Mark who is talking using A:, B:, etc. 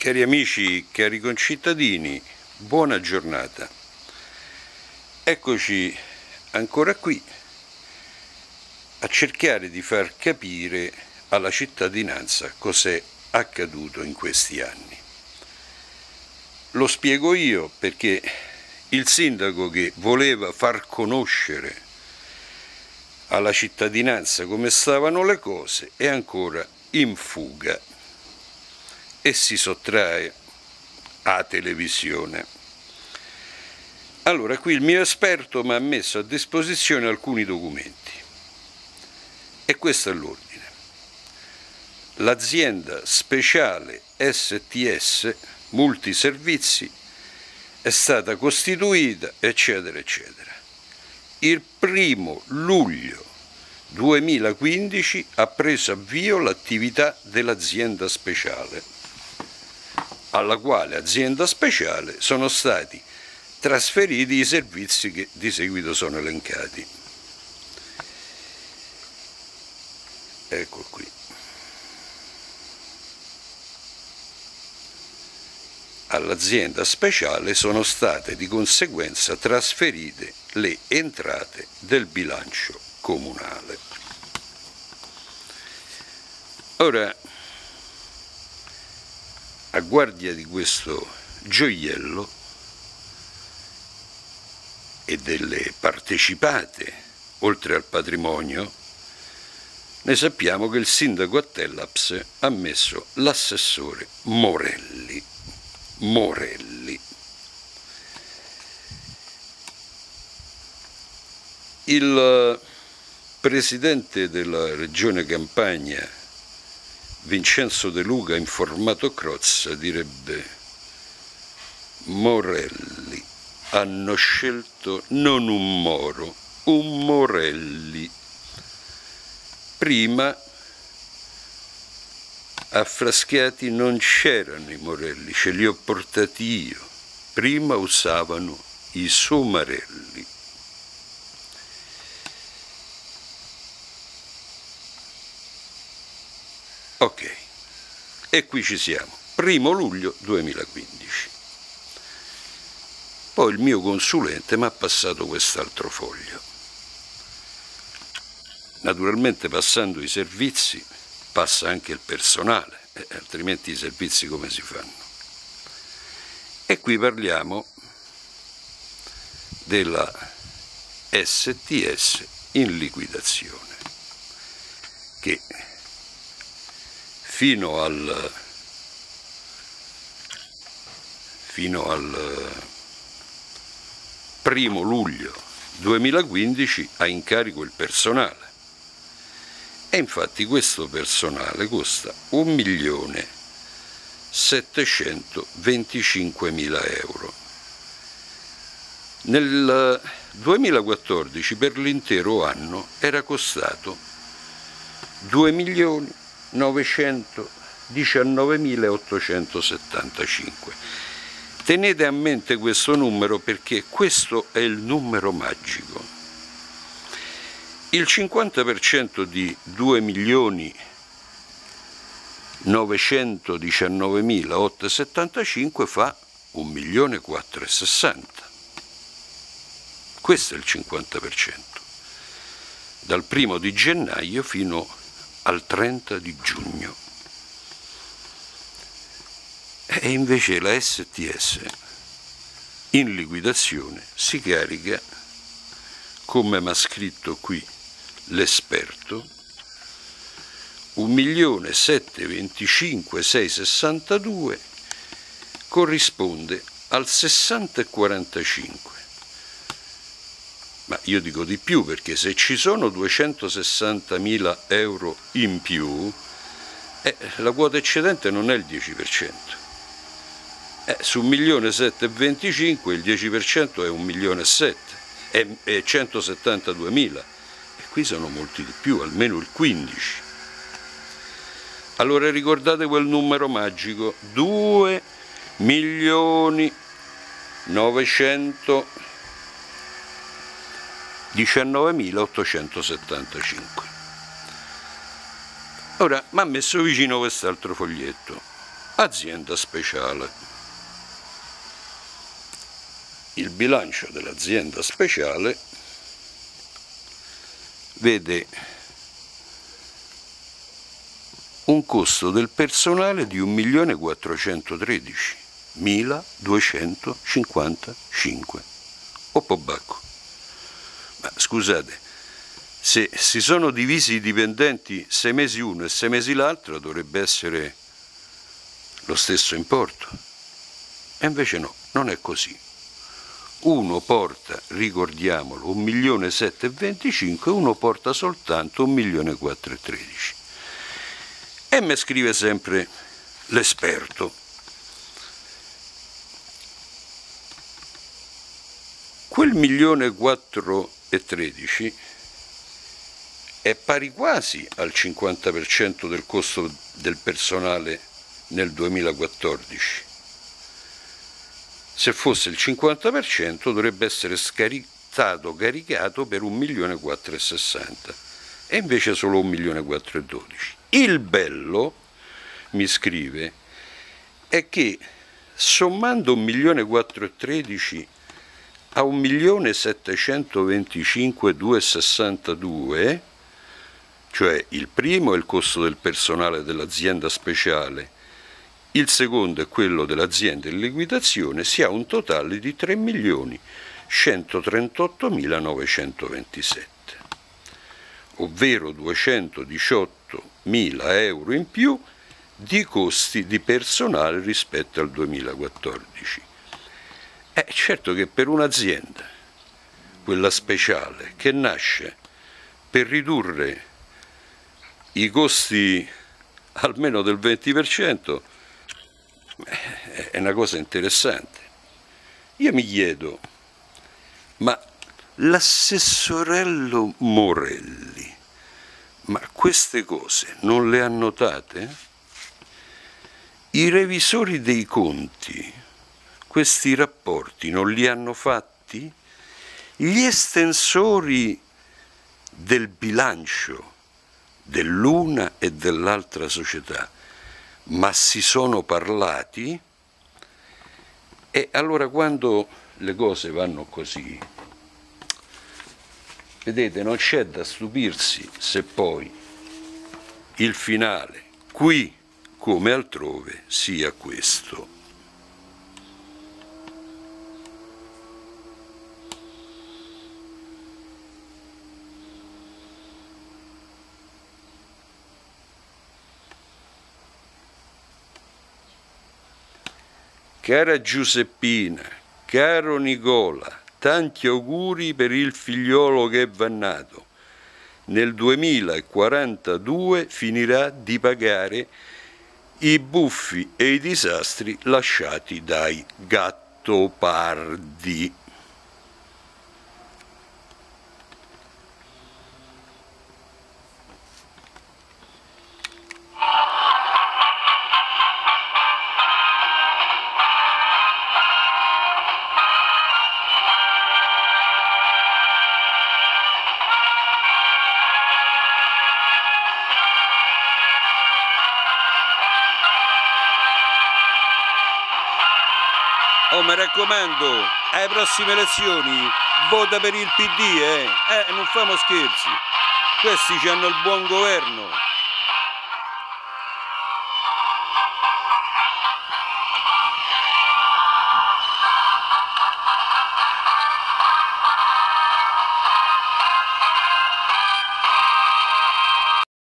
A: Cari amici, cari concittadini, buona giornata. Eccoci ancora qui a cercare di far capire alla cittadinanza cos'è accaduto in questi anni. Lo spiego io perché il sindaco che voleva far conoscere alla cittadinanza come stavano le cose è ancora in fuga e si sottrae a televisione. Allora, qui il mio esperto mi ha messo a disposizione alcuni documenti e questo è l'ordine. L'azienda speciale STS Multiservizi è stata costituita, eccetera, eccetera. Il 1° luglio 2015 ha preso avvio l'attività dell'azienda speciale, alla quale azienda speciale sono stati trasferiti i servizi che di seguito sono elencati. Ecco qui. All'azienda speciale sono state di conseguenza trasferite le entrate del bilancio comunale. Ora, a guardia di questo gioiello e delle partecipate, oltre al patrimonio, ne sappiamo che il sindaco a Tellaps ha messo l'assessore Morelli. Il presidente della regione Campania, Vincenzo De Luca, in formato Crozza, direbbe: Morelli, hanno scelto non un Moro, un Morelli. Prima a Frascati non c'erano i Morelli, ce li ho portati io. Prima usavano i Somarelli. Ok, e qui ci siamo, 1° luglio 2015. Poi il mio consulente mi ha passato quest'altro foglio. Naturalmente, passando i servizi passa anche il personale, altrimenti i servizi come si fanno? E qui parliamo della STS in liquidazione, che fino al 1° luglio 2015 ha in carico il personale. E infatti questo personale costa 1.725.000 euro. Nel 2014 per l'intero anno era costato 2.919.875. Tenete a mente questo numero perché questo è il numero magico. Il 50% di 2.919.875 fa 1.460.000. Questo è il 50%. Dal 1° di gennaio fino al 30 di giugno. E invece la STS in liquidazione si carica, come mi ha scritto qui l'esperto, 1.725.662 corrisponde al 60,45. Ma io dico di più, perché se ci sono 260.000 euro in più, la quota eccedente non è il 10%. Su 1.725.000 il 10% è 1.700.000, è 172.000. E qui sono molti di più, almeno il 15%. Allora ricordate quel numero magico, 2.919.875. Ora mi ha messo vicino quest'altro foglietto. azienda speciale. Il bilancio dell'azienda speciale vede un costo del personale di 1.413.255 Oppobacco. Ma scusate, se si sono divisi i dipendenti 6 mesi uno e 6 mesi l'altro, dovrebbe essere lo stesso importo. E invece no, non è così. Uno porta, ricordiamolo, 1.725.000, uno porta soltanto 1.413.000. E mi scrive sempre l'esperto. Quel 1.413.000 è pari quasi al 50% del costo del personale nel 2014. Se fosse il 50% dovrebbe essere caricato per 1.460.000 e invece solo 1.412.000. Il bello, mi scrive, è che sommando 1.413.000 a 1.725.262, cioè il primo è il costo del personale dell'azienda speciale, il secondo è quello dell'azienda in liquidazione, si ha un totale di 3.138.927, ovvero 218.000 euro in più di costi di personale rispetto al 2014. Certo che per un'azienda, quella speciale, che nasce per ridurre i costi almeno del 20%, è una cosa interessante. Io mi chiedo, ma l'assessorello Morelli, ma queste cose non le ha notate? I revisori dei conti questi rapporti non li hanno fatti? Gli estensori del bilancio dell'una e dell'altra società, ma si sono parlati? E allora quando le cose vanno così, vedete, non c'è da stupirsi se poi il finale, qui come altrove, sia questo. Cara Giuseppina, caro Nicola, tanti auguri per il figliolo che è nato. Nel 2042 finirà di pagare i buffi e i disastri lasciati dai Gattopardi. Oh, mi raccomando, alle prossime elezioni vota per il PD, non famo scherzi. Questi hanno il buon governo.